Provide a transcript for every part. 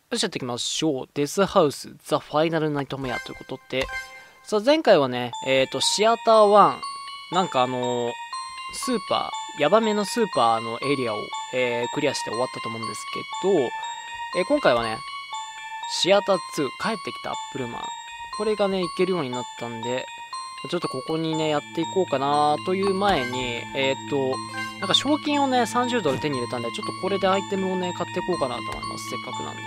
よし、やっていきましょう。デスハウス、ザ・ファイナルナイトメアということで、さあ、前回はね、シアター1、なんかスーパー、ヤバめのスーパーのエリアを、クリアして終わったと思うんですけど、今回はね、シアター2、帰ってきたアップルマン。これがね、いけるようになったんで、ちょっとここにね、やっていこうかなという前に、なんか賞金をね、30ドル手に入れたんで、ちょっとこれでアイテムをね、買っていこうかなと思います。せっかくなんで。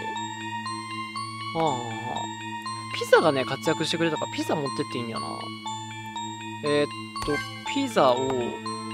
ピザがね、活躍してくれたからピザ持ってっていいんだよな。ピザを、2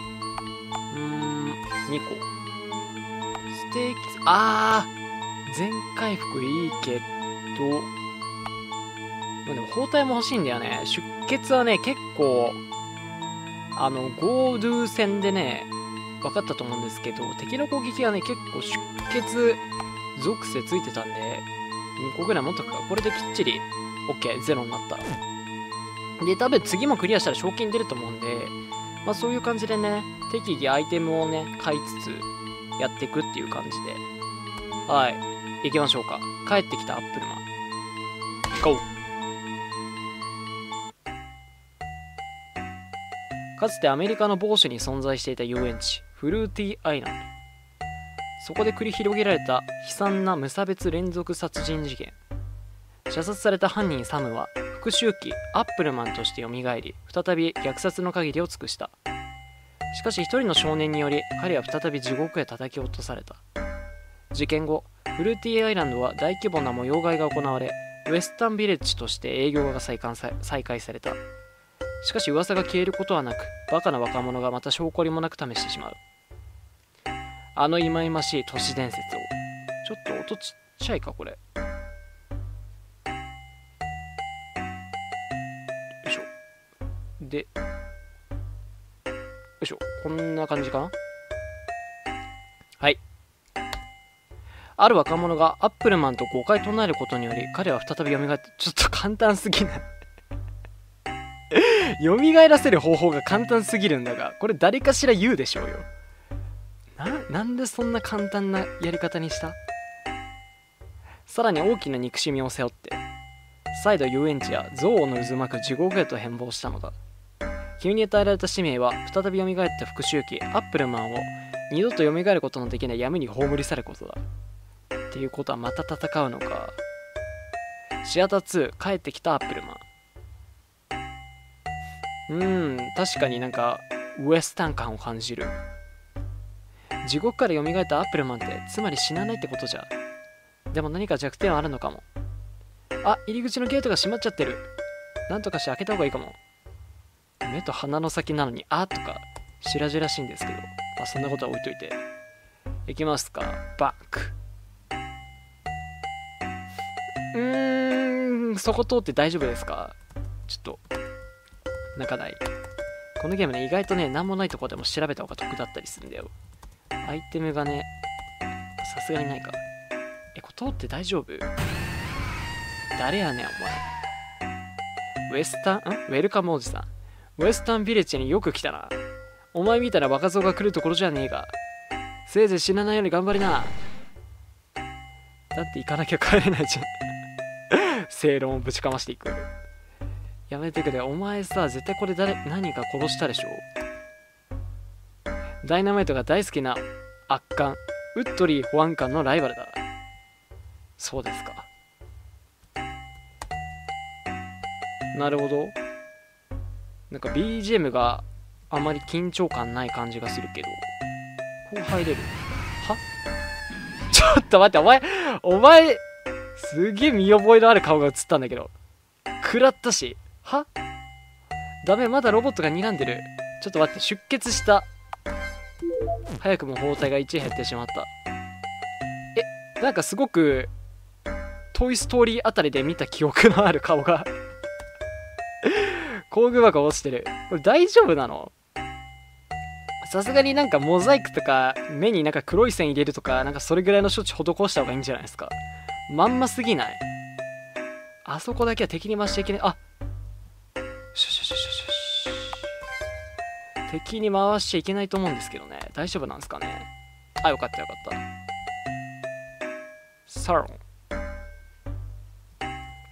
個。ステーキ、全回復いいけど、でも包帯も欲しいんだよね。出血はね、結構、ゴードゥ戦でね、分かったと思うんですけど、敵の攻撃がね、結構出血属性ついてたんで、2個ぐらい持っとくか。これできっちり OK、ゼロになった。で、多分次もクリアしたら賞金出ると思うんで、まあそういう感じでね、適宜アイテムをね、買いつつやっていくっていう感じで。はい。行きましょうか。帰ってきたアップルマン。GO！ かつてアメリカの某所に存在していた遊園地、フルーティーアイランド。そこで繰り広げられた悲惨な無差別連続殺人事件。射殺された犯人サムは復讐鬼アップルマンとして蘇り、再び虐殺の限りを尽くした。しかし一人の少年により彼は再び地獄へ叩き落とされた。事件後、フルーティーアイランドは大規模な模様替えが行われ、ウエスタンビレッジとして営業が再開された。しかし噂が消えることはなく、バカな若者がまた証拠りもなく試してしまう。あの忌々しい都市伝説を。ちょっと音ちっちゃいか、これ。よいしょ。で、よいしょ。こんな感じかな。はい。ある若者がアップルマンと5回唱えることにより、彼は再び蘇って、ちょっと簡単すぎない。蘇らせる方法が簡単すぎるんだが、これ誰かしら言うでしょうよ。なんでそんな簡単なやり方にした？さらに大きな憎しみを背負って、再度遊園地や憎悪の渦巻く地獄へと変貌したのだ。君に与えられた使命は、再び蘇った復讐鬼アップルマンを二度と蘇ることのできない闇に葬り去ることだ。っていうことはまた戦うのか。シアター2、帰ってきたアップルマン。確かになんかウエスタン感を感じる。地獄から蘇ったアップルマンってつまり死なないってことじゃ。でも何か弱点はあるのかも。入り口のゲートが閉まっちゃってる。なんとかして開けた方がいいかも。目と鼻の先なのにとか白々しいんですけど、そんなことは置いといていきますか。バック。そこ通って大丈夫ですか？ちょっと泣かない。このゲームね、意外とね、なんもないとこでも調べた方が得だったりするんだよ。アイテムがね、さすがにないか。これ通って大丈夫？誰やねん、お前。ウェルカムおじさん。ウエスタンビレッジによく来たな。お前みたいな若造が来るところじゃねえが。せいぜい死なないように頑張りな。だって行かなきゃ帰れないじゃん。正論をぶちかましていく。やめてくれ。お前さ、絶対これ何か殺したでしょ。ダイナマイトが大好きな圧巻、ウッドリー保安官のライバルだ。そうですか。なるほど。なんか BGM があまり緊張感ない感じがするけど。こう入れる。ちょっと待って、お前、すげえ見覚えのある顔が映ったんだけど。食らったし。ダメ、まだロボットが睨んでる。ちょっと待って、出血した。早くも包帯が1減ってしまった。なんかすごく、トイストーリーあたりで見た記憶のある顔が。工具箱落ちてる。これ大丈夫なの？さすがになんかモザイクとか、目になんか黒い線入れるとか、なんかそれぐらいの処置施した方がいいんじゃないですか。まんますぎない？あそこだけは敵に回しちゃいけない。敵に回しちゃいけないと思うんですけどね。大丈夫なんですかね。よかったよかった。サロン。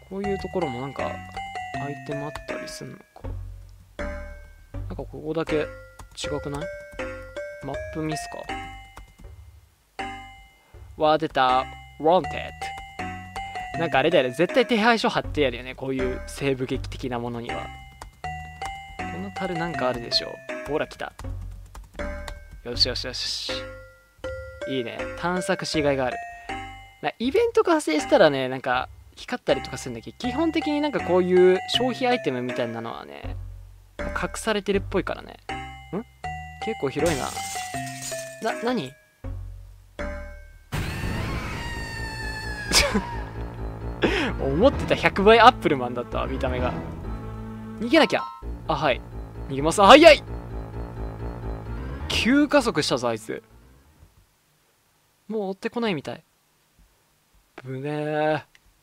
こういうところもなんかアイテムあったりすんのか。なんかここだけ違くない？マップミスか。わー出た Wanted。 なんかあれだよね、絶対手配書貼ってやるよね、こういう西部劇的なものには。この樽なんかあるでしょ。ほら来た。よしよしよし、いいね、探索しがいがある。イベントが発生したらね、なんか光ったりとかするんだけど、基本的になんかこういう消費アイテムみたいなのはね、隠されてるっぽいからね。結構広いな。何思ってた100倍アップルマンだったわ、見た目が。逃げなきゃ。あ、はい。逃げます。早い！急加速したぞ、あいつ。もう追ってこないみたい。ぶねー。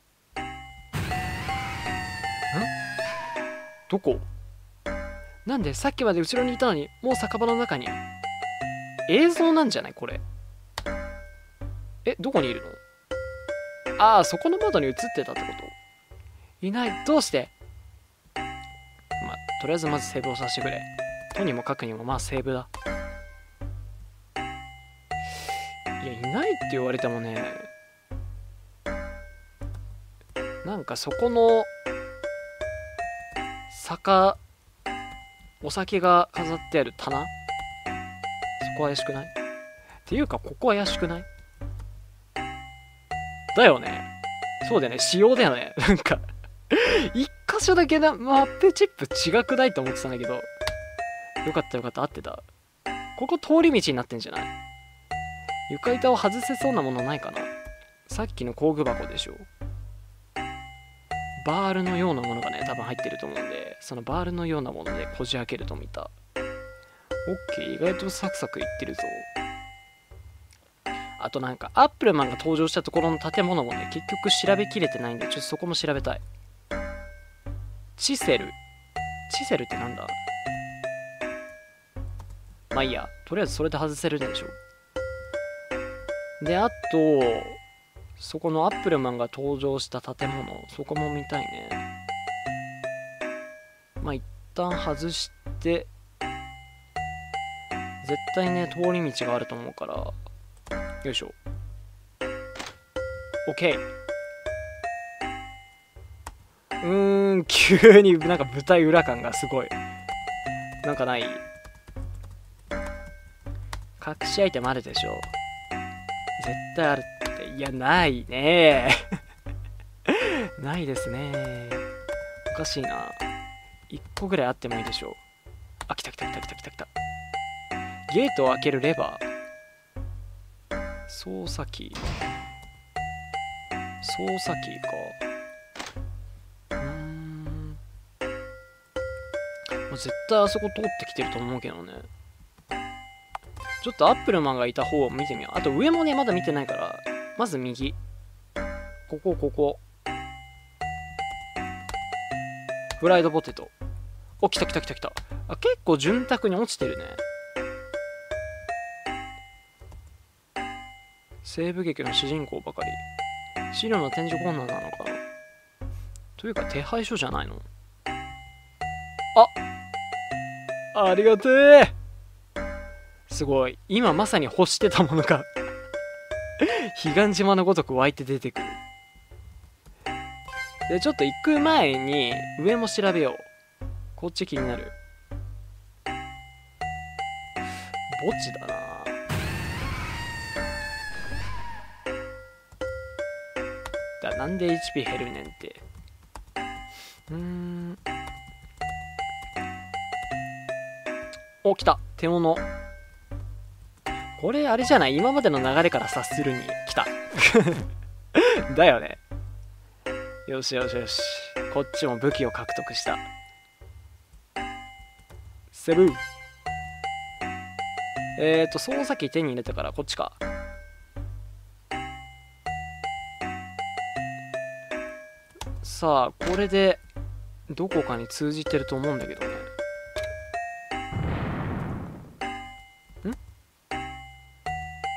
どこ？なんでさっきまで後ろにいたのに、もう酒場の中に。映像なんじゃないこれ。どこにいるの？ああ、そこの窓に映ってたってこと？いない。どうして？まあ、とりあえずまずセーブをさせてくれ。とにもかくにもまあセーブだ。いや、いないって言われてもね、なんかそこのお酒が飾ってある棚、そこ怪しくない？っていうかここ怪しくない？だよね。そうだよね、仕様だよね。なんか一箇所だけなマップチップ違くないと思ってたんだけど、よかったよかった、合ってた。ここ通り道になってんじゃない？床板を外せそうなものないかな。さっきの工具箱でしょ。バールのようなものがね多分入ってると思うんで、そのバールのようなものでこじ開けると見た。オッケー、意外とサクサクいってるぞ。あとなんかアップルマンが登場したところの建物もね結局調べきれてないんで、ちょっとそこも調べたい。チセルってなんだ？まあいいや、とりあえずそれで外せるんでしょ。で、あとそこのアップルマンが登場した建物、そこも見たいね。まあ一旦外して、絶対ね通り道があると思うから、よいしょ。 OK。 急になんか舞台裏感がすごい。なんかない？隠しアイテムあるでしょ。絶対あるって。いや、ないねないですね。おかしいな。1個ぐらいあってもいいでしょう。あ、来た来た来た来た来た来た。ゲートを開けるレバー。操作キーか。絶対あそこ通ってきてると思うけどね。ちょっとアップルマンがいた方を見てみよう。あと上もねまだ見てないから、まず右。ここフライドポテト。お、来た。あ、結構潤沢に落ちてるね。西部劇の主人公ばかり。資料の展示コーナーなのかな。というか手配書じゃないの？ありがてえ。すごい、今まさに欲してたものが彼岸島のごとく湧いて出てくる。で、ちょっと行く前に上も調べよう。こっち気になる。墓地だな。なんで HP 減るねんって。お、来た。手物。これあれじゃない？今までの流れから察するに来ただよね。よし。こっちも武器を獲得した。セブン。操作機手に入れたからこっちか。さあ、これでどこかに通じてると思うんだけどね。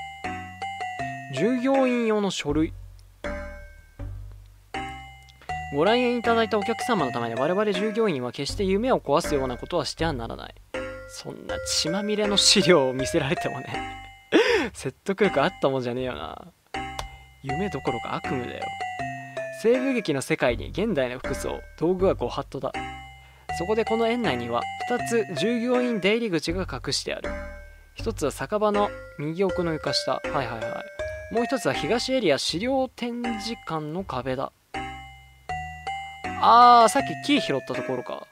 従業員用の書類。 ご来園いただいたお客様のために我々従業員は決して夢を壊すようなことはしてはならない。そんな血まみれの資料を見せられてもね説得力あったもんじゃねえよな。夢どころか悪夢だよ。西部劇の世界に現代の服装、道具はご法度だ。そこでこの園内には2つ従業員出入り口が隠してある。1つは酒場の右奥の床下。はいはいはい。もう1つは東エリア資料展示館の壁だ。さっきキー拾ったところか。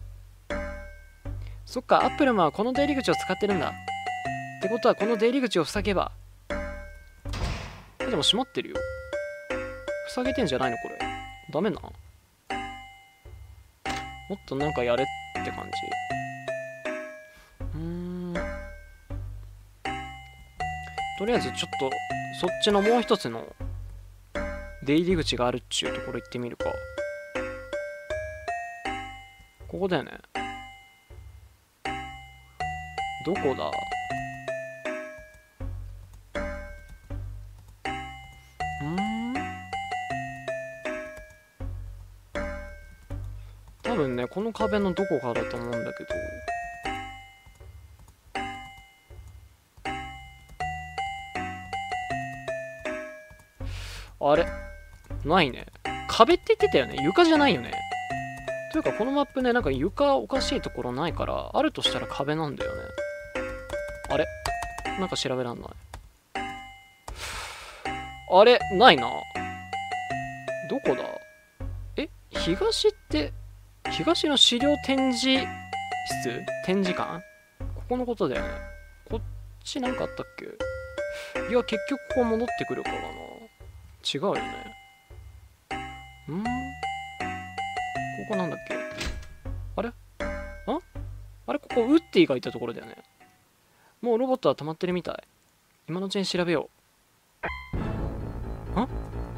そっか、アップルマンはこの出入り口を使ってるんだ。ってことはこの出入り口を塞げば。でも閉まってるよ。塞げてんじゃないのこれ。ダメな。もっとなんかやれって感じ。とりあえずちょっとそっちのもう一つの出入り口があるっちゅうところ行ってみるか。ここだよね。どこだ。多分ね、この壁のどこかだと思うんだけど。あれないね。壁って言ってたよね。床じゃないよね。というかこのマップね、なんか床おかしいところないから、あるとしたら壁なんだよね。あれなんか調べらんない。あれないな。どこだ。東って、東の資料展示室、展示館、ここのことだよね。こっちなんかあったっけ。いや、結局ここ戻ってくるからな。違うよね。ここなんだっけ。あれあれ、ここウッディがいたところだよね。もうロボットは止まってるみたい。今のうちに調べよう。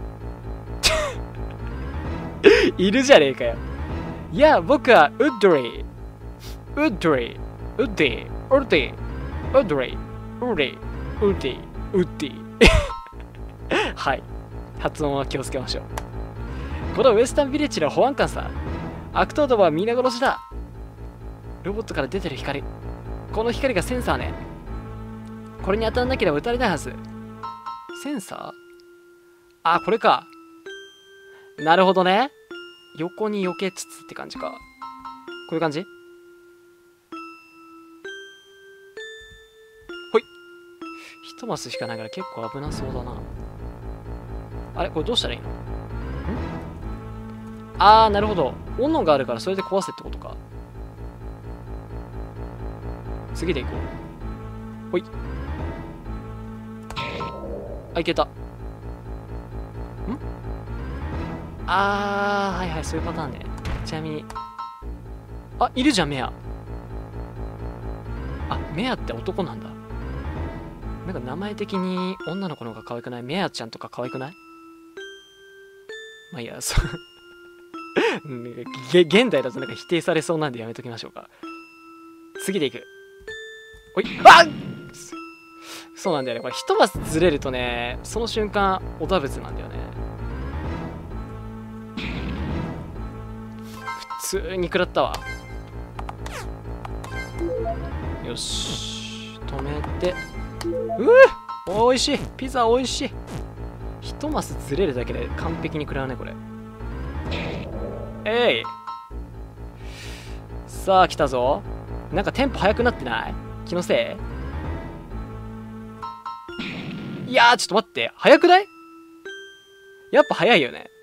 いるじゃねえかよ。いや、僕はウッドリー。ウッドリー。ウッディ。ウッディ。ウッドリー。ウッディ。ウッディ。ウッディ。はい。発音は気をつけましょう。このウエスタンビレッジの保安官さ。悪党どもは皆殺しだ。ロボットから出てる光。この光がセンサーね。これに当たらなければ撃たれないはず。センサー。これか。なるほどね。横に避けつつって感じか。こういう感じ。ほい。一マスしかないから結構危なそうだな。あれこれどうしたらいいの。なるほど。斧があるからそれで壊せってことか。次で行こう。ほい。いけた。はいはい、そういうパターンね。ちなみに。いるじゃん、メア。メアって男なんだ。なんか名前的に女の子の方が可愛くない？メアちゃんとか可愛くない？まあいいや、現代だとなんか否定されそうなんでやめときましょうか。次でいく。おい、そうなんだよね。これ一マスずれるとね、その瞬間、おだぶつなんだよね。普通に食らったわ。よし。止めて。おいしい。ピザおいしい。一マスずれるだけで完璧に食らうね、これ。さあ、来たぞ。なんかテンポ速くなってない？気のせい？いやー、ちょっと待って。速くない？やっぱ速いよね。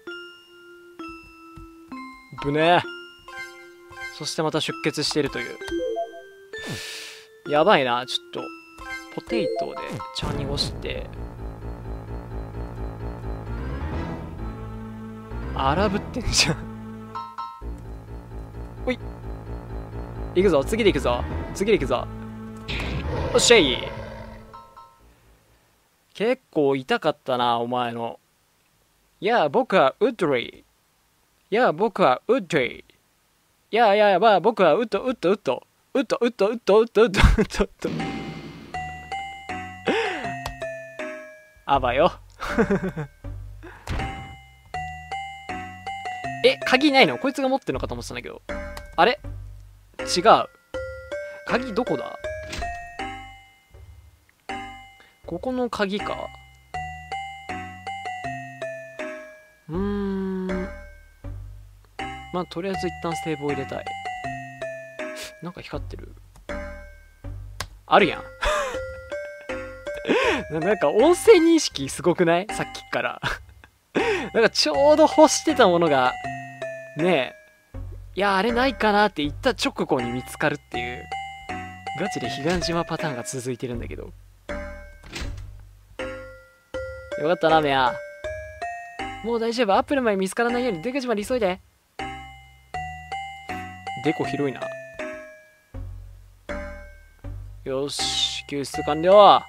ぶねー。そしてまた出血しているという。やばいな。ちょっと、ポテイトで茶濁して、荒ぶってんじゃん。ほい。行くぞ。次で行くぞ。次で行くぞ。おっしゃい。結構痛かったな、お前の。いや、僕はウッドリー。いや、僕はウッドリー。いや、まあ、僕はウッド。あばよ。 え、鍵ないの？こいつが持ってるのかと思ってたんだけど。あれ？違う。鍵どこだ？ここの鍵か。まあ、とりあえず一旦セーブを入れたい。なんか光ってる。あるやん。なんか音声認識すごくない？さっきから。なんかちょうど欲してたものが、ねえ、いや、あれないかなって言った直後に見つかるっていう、ガチで彼岸島パターンが続いてるんだけど。よかったな、メア。もう大丈夫。アップルまで見つからないように出口まで急いで。でこ広いな。よし、救出完了。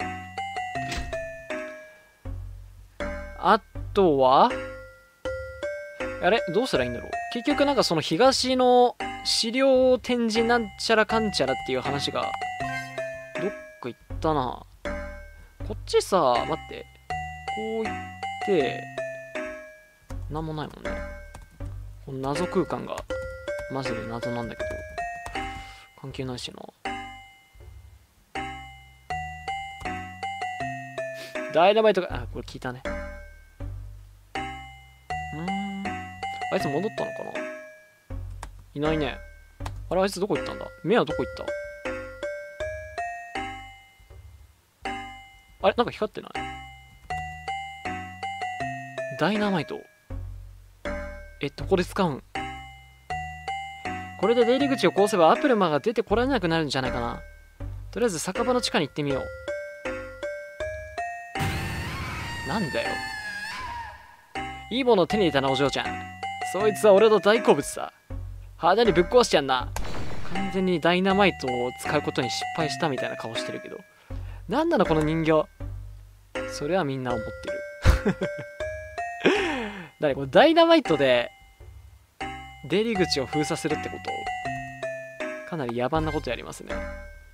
あとはあれどうしたらいいんだろう。結局なんかその東の資料展示なんちゃらかんちゃらっていう話がどっか行ったな。こっちさ、待って。こう行ってなんもないもんね。この謎空間がマジで謎なんだけど関係ないしな。ダイナマイトが、あ、これ聞いたね。あいつ戻ったのかな？いないね。あれ、あいつどこ行ったんだ？目はどこ行った？あれなんか光ってない？ダイナマイト。どこで使うん？これで出入り口をこうせばアップルマンが出てこられなくなるんじゃないかな。とりあえず酒場の地下に行ってみよう。なんだよ。いいものを手に入れたな、お嬢ちゃん。そいつは俺の大好物さ。派手にぶっ壊してやんな。完全にダイナマイトを使うことに失敗したみたいな顔してるけど。なんなのこの人形。それはみんな思ってる。だね、これダイナマイトで出入り口を封鎖するってことかなり野蛮なことやりますね。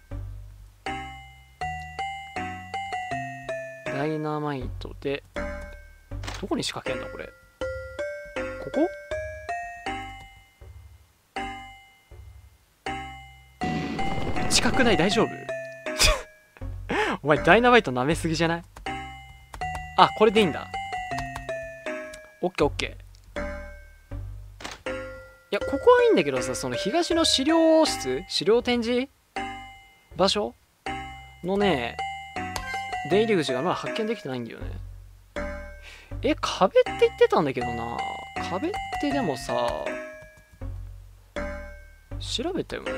ダイナマイトでどこに仕掛けんだこれ。ここ？近くない？大丈夫？お前ダイナマイト舐めすぎじゃない？あ、これでいいんだ。オッケーオッケー。いや、ここはいいんだけどさ、その東の資料室、資料展示場所のね、出入り口がまだ発見できてないんだよね。壁って言ってたんだけどな。壁ってでもさ、調べたよね。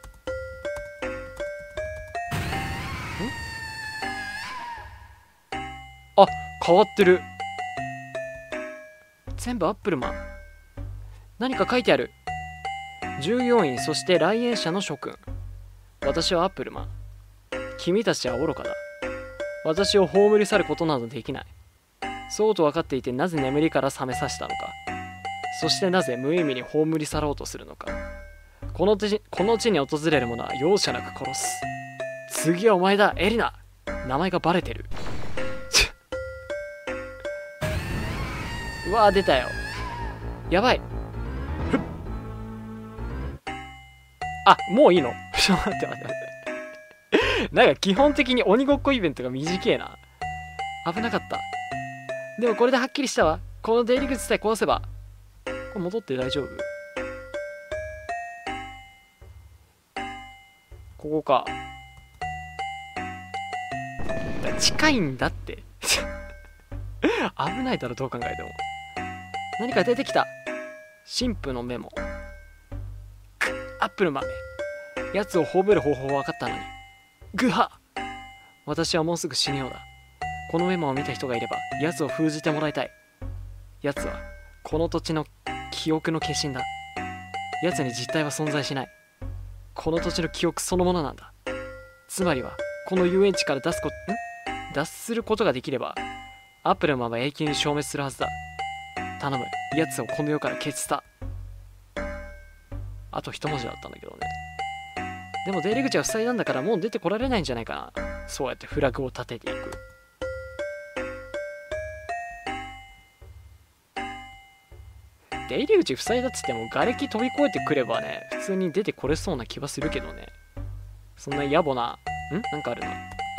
あ、変わってる。全部アップルマン。何か書いてある。従業員、そして来園者の諸君。私はアップルマン。君たちは愚かだ。私を葬り去ることなどできない。そうと分かっていてなぜ眠りから覚めさせたのか。そしてなぜ無意味に葬り去ろうとするのか。この地に訪れる者は容赦なく殺す。次はお前だ、エリナ。名前がバレてる。うわー、出たよ。やばい。あ、もういいの？ちょっと待って待って待って。なんか基本的に鬼ごっこイベントが短えな。危なかった。でもこれではっきりしたわ。この出入り口さえ壊せば。これ戻って大丈夫？ここか。近いんだって。危ないだろ、どう考えても。何か出てきた。神父のメモ。アップル豆。奴を葬る方法は分かったのに。グハ！私はもうすぐ死ぬようだ。このメモを見た人がいれば、奴を封じてもらいたい。奴は、この土地の記憶の化身だ。奴に実体は存在しない。この土地の記憶そのものなんだ。つまりは、この遊園地から脱することができれば、アップルマンは永久に消滅するはずだ。頼む、奴をこの世から消した。あと一文字だったんだけどね。でも出入り口は塞いだんだからもう出てこられないんじゃないかな。そうやってフラグを立てていく。 出入り口塞いだっつっても瓦礫飛び越えてくればね、普通に出てこれそうな気はするけどね。そんな野暮な、なんかあるな。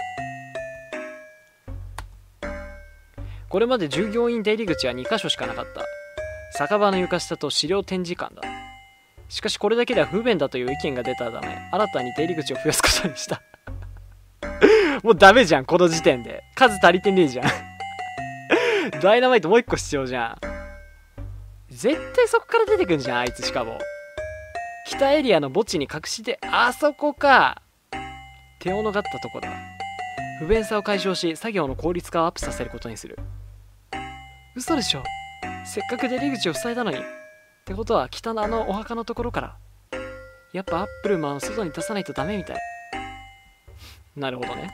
これまで従業員出入り口は2箇所しかなかった。酒場の床下と資料展示館だ。しかしこれだけでは不便だという意見が出たため、新たに出入り口を増やすことにした。もうダメじゃん、この時点で。数足りてねえじゃん。ダイナマイトもう1個必要じゃん。絶対そこから出てくんじゃん、あいつ。しかも北エリアの墓地に隠して、あそこか。手をのがったとこだ。不便さを解消し、作業の効率化をアップさせることにする。嘘でしょ。せっかく出入り口を塞いだのに。ってことは北のあのお墓のところから。やっぱアップルマンを外に出さないとダメみたい。なるほどね。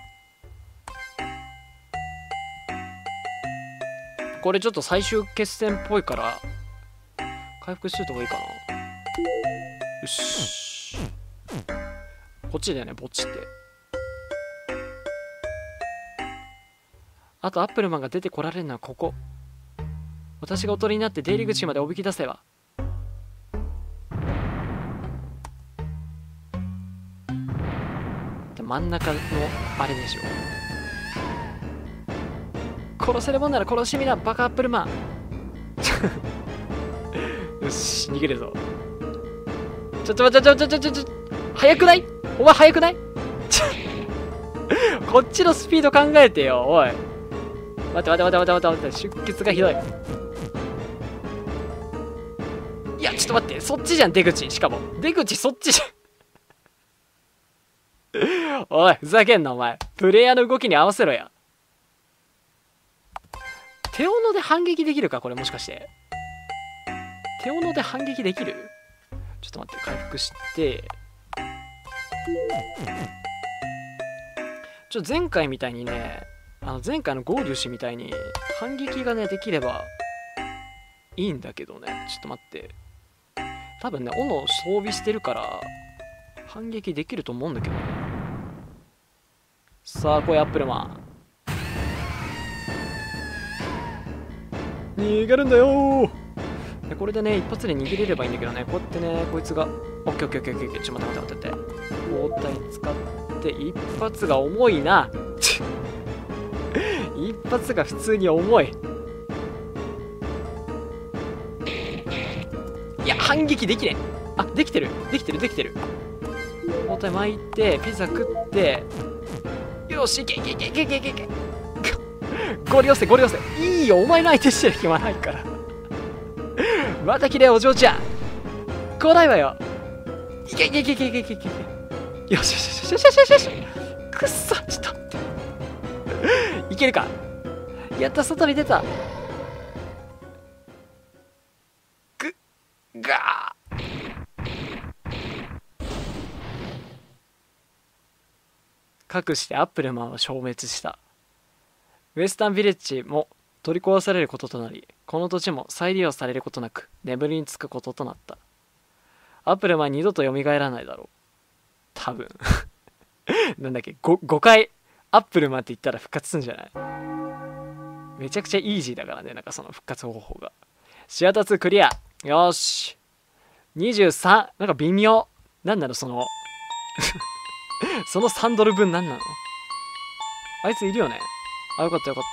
これちょっと最終決戦っぽいから回復しといた方がいいかな。よし、こっちだよね、ぼっちって。あとアップルマンが出てこられるのはここ。私がおとりになって出入り口までおびき出せば。真ん中のあれでしょ。殺せるもんなら殺してみな、バカアップルマン。よし、逃げるぞ。ちょ早くない？お前早くない？こっちのスピード考えてよ、おい。待って、出血がひどい。いや、ちょっと待って、そっちじゃん、出口。しかも出口そっちじゃん。おい、ふざけんなお前。プレイヤーの動きに合わせろや。手斧で反撃できるかこれ、もしかして。手斧で反撃できる？ちょっと待って、回復して。前回みたいにね、前回のゴーリュシみたいに反撃がねできればいいんだけどね。ちょっと待って、多分ね斧を装備してるから反撃できると思うんだけどね。さあ来いアップルマン、逃げるんだよー。これでね一発で逃げれればいいんだけどね。こうやってね、こいつがオッケーオッケーオッケーオッケー、ちょっと待って包帯使って一発が重いな。一発が普通に重い。いや反撃できねえ。あ、できてる包帯巻いてピザ食って、よし、いけゴリ押せいいよ、お前の相手してる暇ないから。またきれいお嬢ちゃん、来ないわよ。いけよしくっそ、ちょっといけるか。やった、外に出た。ガー。かくしてアップルマンは消滅した。ウエスタンビレッジも取り壊されることとなり、この土地も再利用されることなく眠りにつくこととなった。アップルマン二度と蘇らないだろう、多分。なんだっけ、5回アップルマンって言ったら復活するんじゃない？めちゃくちゃイージーだからね、なんかその復活方法が。シアター2クリア。よーし。23。なんか微妙。なんなのそのその3ドル分なんなの？あいついるよね。あ、よかった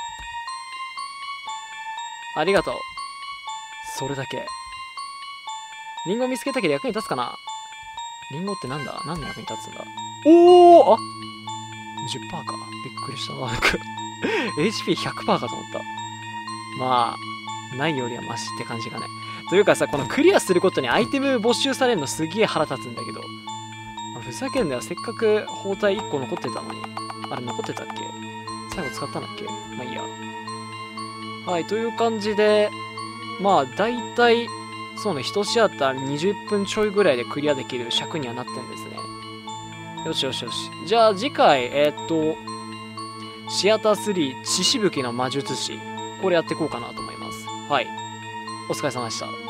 ありがとう。それだけ。リンゴ見つけたけど役に立つかな？リンゴってなんだ？何の役に立つんだ？おー、あ、 10% か。びっくりした。なんかHP100% かと思った。まあないよりはマシって感じがね。というかさ、このクリアすることにアイテム没収されるのすげえ腹立つんだけど、ふざけんなよ。せっかく包帯1個残ってたのに。あれ残ってたっけ？最後使ったんだっけ？まあいいや。はい、という感じで、まあ大体そうね、1シアター20分ちょいぐらいでクリアできる尺にはなってんですね。よし。じゃあ次回シアター3血しぶきの魔術師、これやっていこうかなと思います。はい、お疲れ様でした。